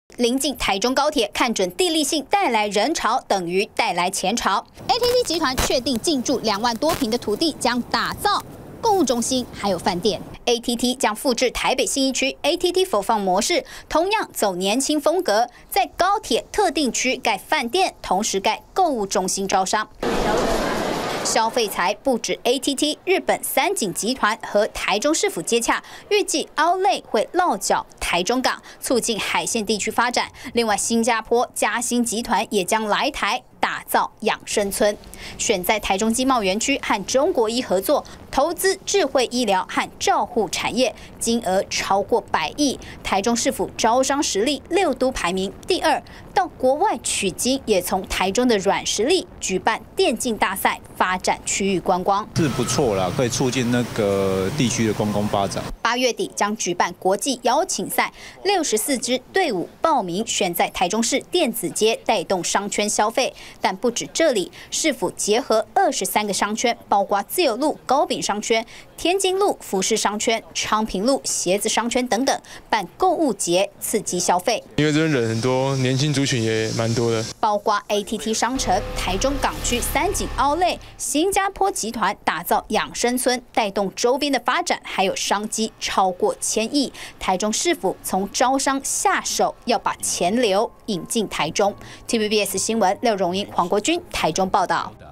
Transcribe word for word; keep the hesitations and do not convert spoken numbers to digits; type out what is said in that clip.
临近台中高铁，看准地利性带来人潮，等于带来钱潮。A T T 集团确定进驻两万多坪的土地，将打造购物中心，还有饭店。A T T 将复制台北信义区 A T T 否放模式，同样走年轻风格，在高铁特定区盖饭店，同时盖购物中心招商。 消费财不止 A T T， 日本三井集团和台中市府接洽，预计 Outlet 会落脚台中港，促进海线地区发展。另外，新加坡嘉兴集团也将来台打造养生村，选在台中经贸园区和中国医合作，投资智慧医疗和照护产业，金额超过百亿。台中市府招商实力六都排名第二，到国外取经也从台中的软实力举办电竞大赛，发展区域观光是不错啦，可以促进那个地区的观光发展。 八月底将举办国际邀请赛，六十四支队伍报名，选在台中市电子街带动商圈消费。但不止这里，市府结合二十三个商圈，包括自由路、高饼商圈、天津路服饰商圈、昌平路鞋子商圈等等，办购物节刺激消费。 因为这边人很多，年轻族群也蛮多的。 包括 A T T 商城、台中港区三井Outlet、新加坡集团打造养生村，带动周边的发展，还有商机超过千亿。台中市府从招商下手，要把钱流引进台中。T V B S 新闻廖荣英、黄国军台中报道。